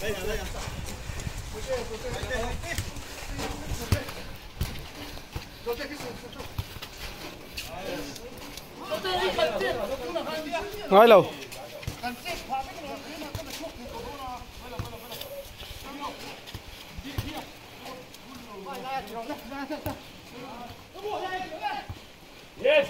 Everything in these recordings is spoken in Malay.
Nói lâu. Yes.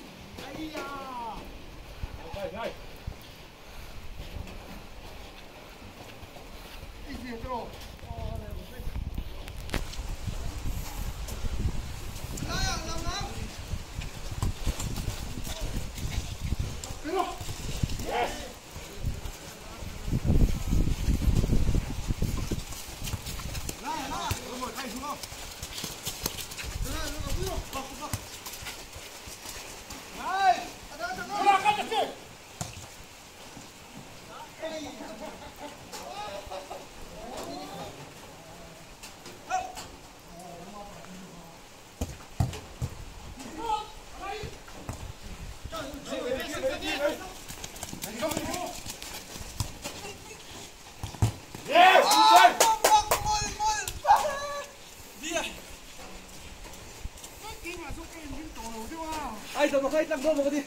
Ai rồi cái tăng đô một đi.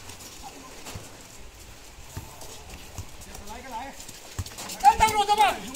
Tăng đô cho bạn.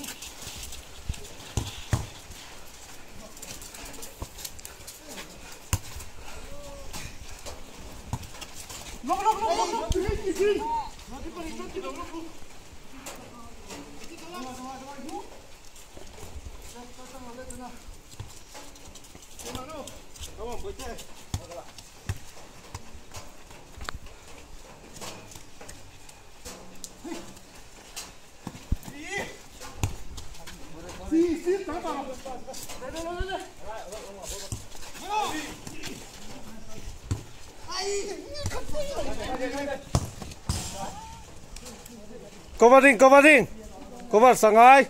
Cover sang ai.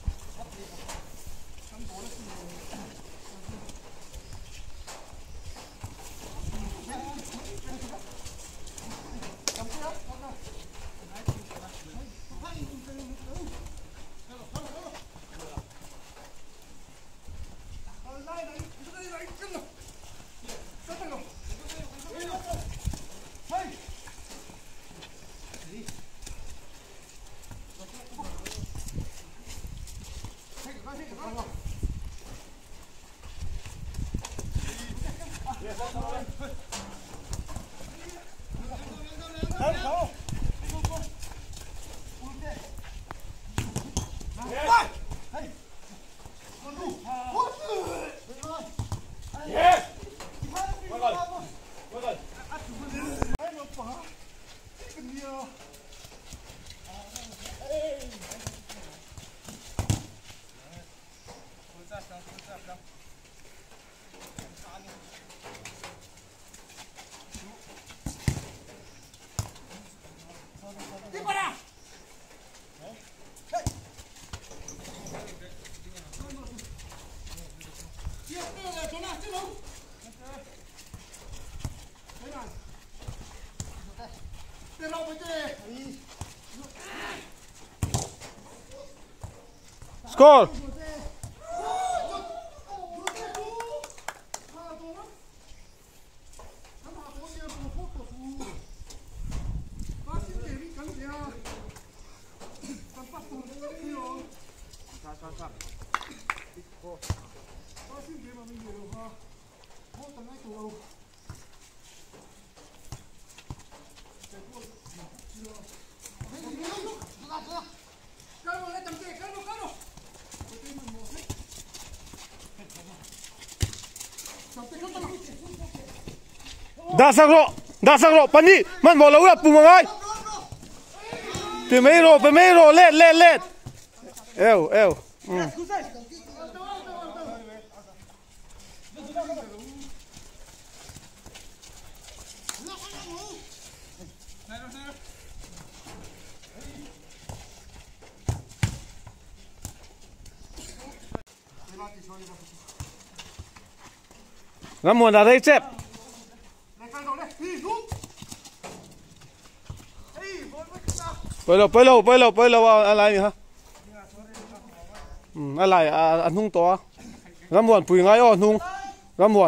Score. Dasang ro pani man mo lo pu mangai Primero let eu Ngắm muôn là đây chép. Bơi lâu vào lại hả? อะไรอันนุ่งตัวรำมวนปุ๋ยไงอ้อนุ่งรำมวน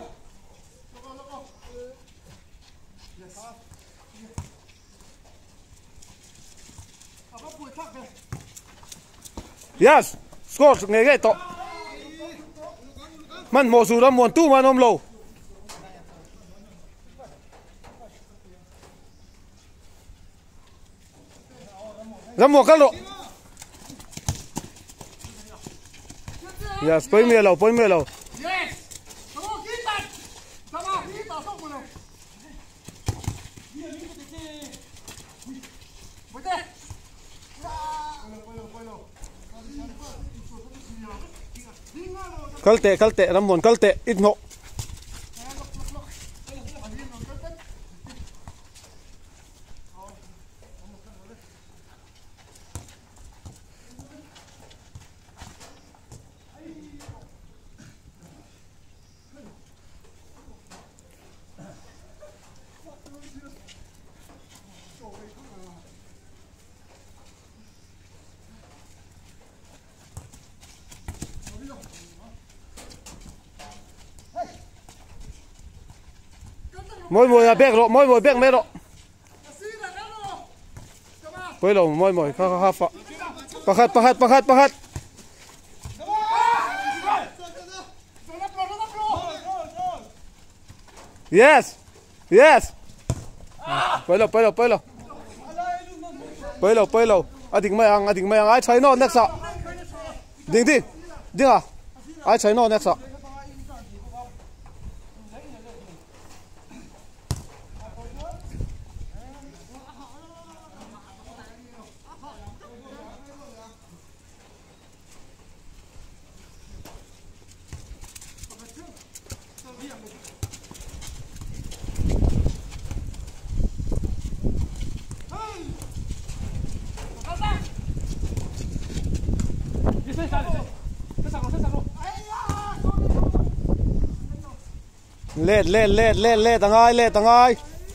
yes score nghe cái to man mò su râm mòn tu man om lâu râm mò cắt lộ yes poi mía lâu kalte ramon kalte itno mỗi bẹc rồi mỗi bẹc mấy rồi bây giờ mỗi khá phạ pahat yes bây giờ ading mai ang ai chạy nó next ạ ding à ai chạy nó next ạ lết thằng ai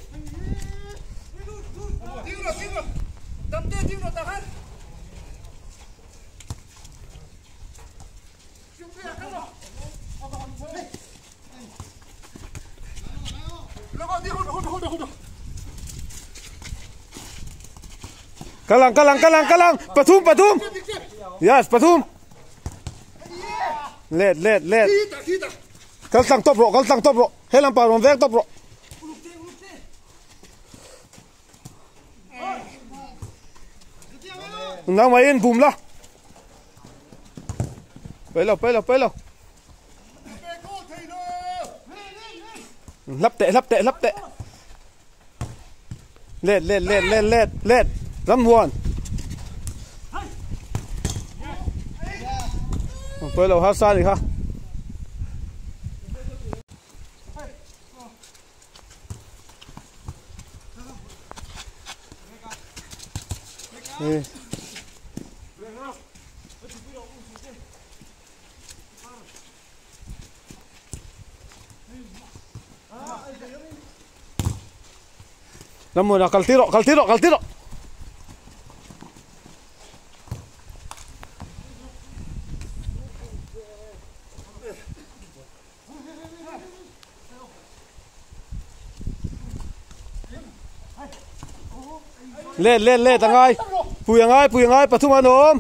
kalang patum yes patum lết kal tang top ro helang pa rom vek top ro nang mai in bum la pe lo lap tệ lết râm huan pe lo ha sa đi ha Namun kal tiro lết thằng ai pui ai pathum anom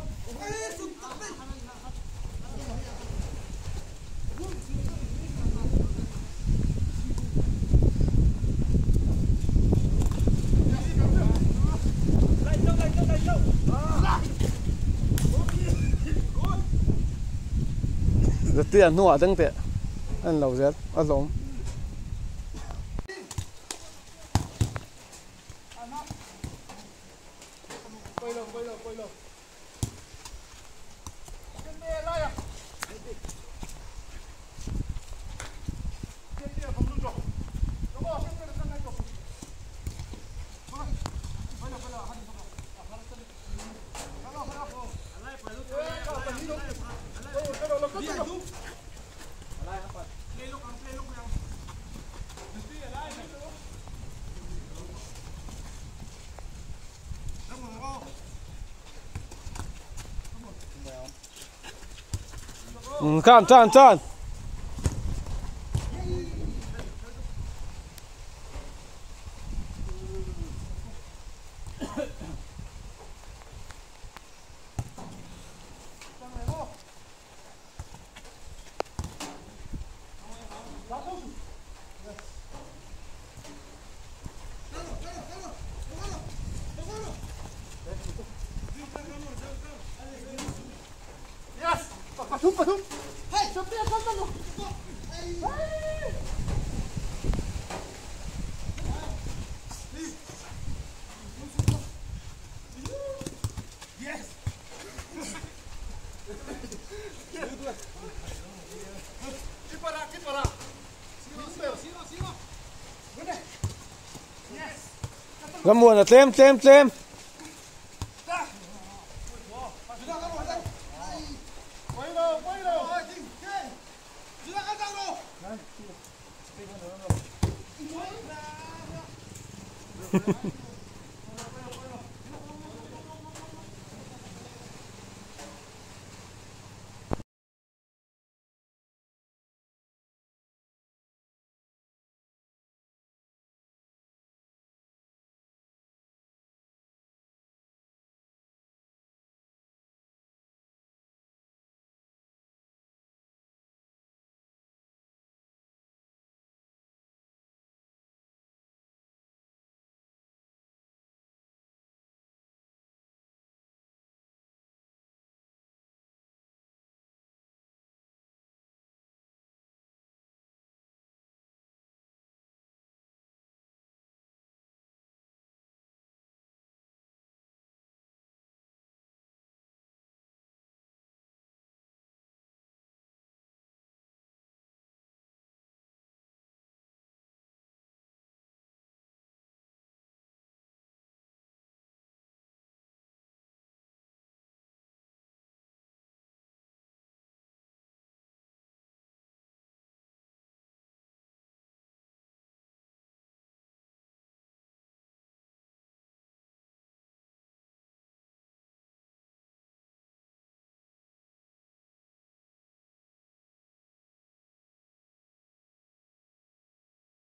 rất tiền nua tăng tệ ăn lẩu rét ăn giống Can. Patum. Hey, sampai apa lu? Yes. Kipara. Sino. Gede. Yes. Gambuan na, tem. Sudah